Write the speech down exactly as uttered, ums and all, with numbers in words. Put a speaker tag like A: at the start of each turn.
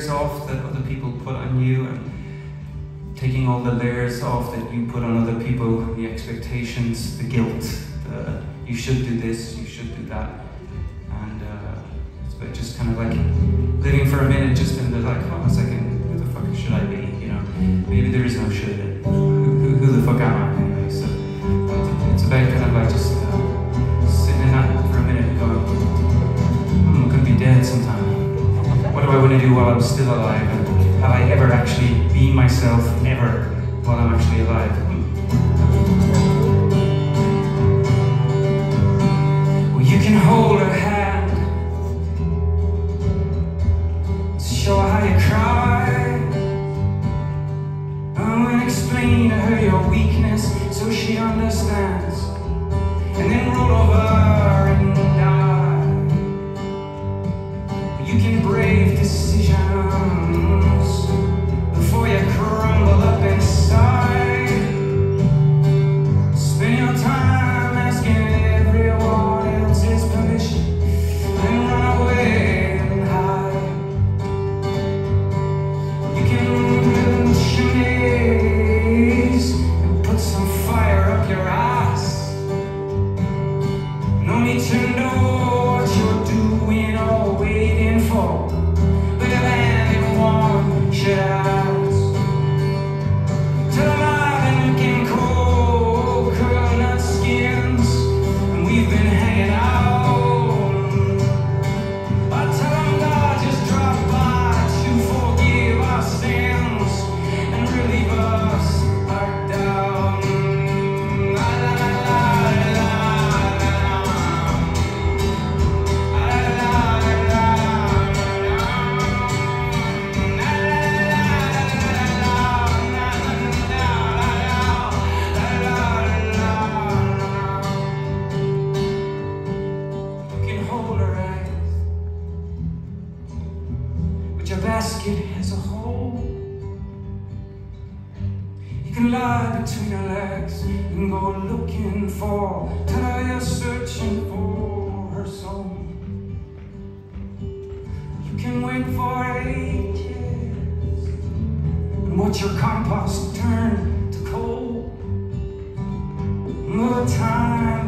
A: off that other people put on you, and taking all the layers off that you put on other people, the expectations, the guilt, the you should do this, you should do that. And uh, it's about just kind of like living for a minute just in the like, oh, a second, who the fuck should I be? You know, maybe there is no should. Who, who, who the fuck am I anyway? So it's about kind of like just uh, sitting in that for a minute and going, hmm, I'm gonna be dead sometime. What do I want to do while I'm still alive? And have I ever actually been myself ever while I'm actually alive? Well, you can hold her hand, show her how you cry, and explain to her your weakness so she understands, and then roll over and die. You can brave decisions before you crumble up inside. Spend your time asking everyone else's permission, and run away and hide. You can build chimneys and put some fire up your ass. No need to know what you're doing or waiting for, but if anyone should ask, tell them I've been looking cold, coconut skins, and we've been hanging out. I tell them God just dropped by to forgive our sins and relieve us our down. La, la, la, la, la, la. Your basket has a hole. You can lie between her legs and go looking for, tell her you're searching for her soul. You can wait for ages and watch your compost turn to coal. Another time